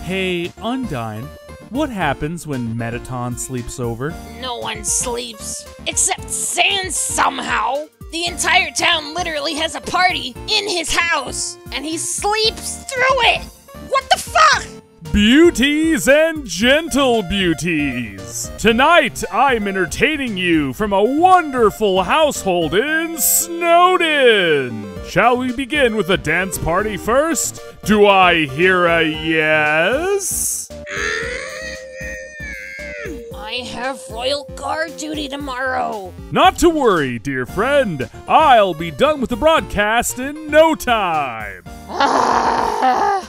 Hey, Undyne, what happens when Mettaton sleeps over? No one sleeps, except Sans somehow. The entire town literally has a party in his house, and he sleeps through it! What the fuck? Beauties and gentle beauties! Tonight, I'm entertaining you from a wonderful household in Snowdon! Shall we begin with a dance party first? Do I hear a yes? I have royal guard duty tomorrow. Not to worry, dear friend. I'll be done with the broadcast in no time.